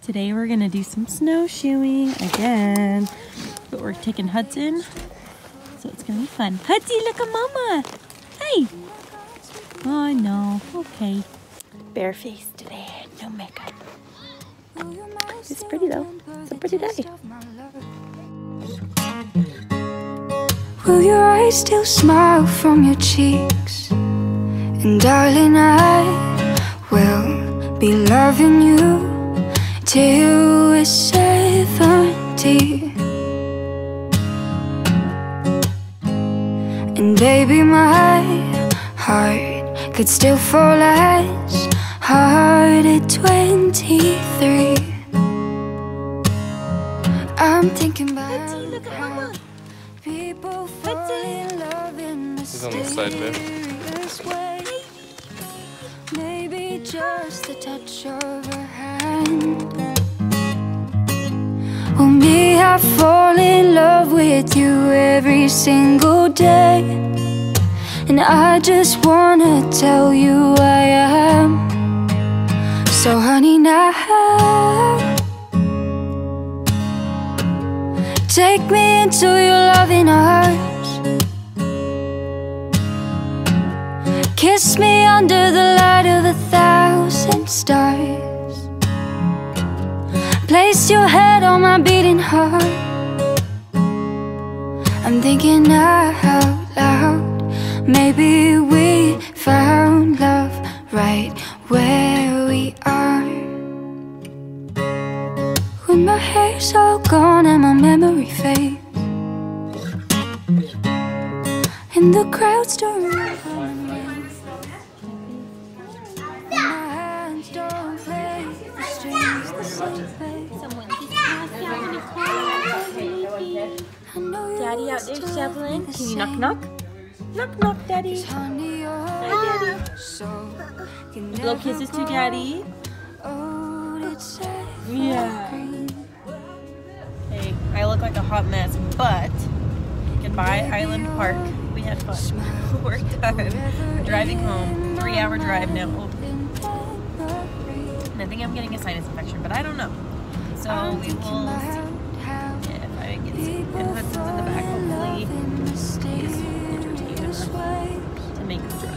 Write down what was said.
Today we're gonna do some snowshoeing again, but we're taking Hudson, so it's gonna be fun. Hudson, look at Mama! Hey! Oh no, okay. Bare face today, no makeup. It's pretty though, it's a pretty day. Will your eyes still smile from your cheeks? And darling, I will be loving you till we're 70. And baby, my heart could still fall as hard at 23. I'm thinking about how people fall in love in mysterious ways. Maybe just the touch of her hand. Well, me, I fall in love with you every single day, and I just wanna tell you I am. So honey, now take me into your loving arms. Kiss me under the light of 1,000 stars. Place your head on my beating heart. I'm thinking out loud. Maybe we found love right where we are. When my hair's all gone and my memory fades, and the crowds don't run from me, and my hands don't play the strings the same way. Daddy out there shoveling. Can you knock knock? Knock knock, Daddy. Hi, Daddy. Blow kisses to Daddy. Yeah. Hey, I look like a hot mess, but goodbye Island Park. We had fun. We're done. We're driving home. 3-hour drive now. And I think I'm getting a sinus infection, but I don't know. So we will see if I get sick. And Hudson's in the back. Hopefully he's entertained enough to make the drive.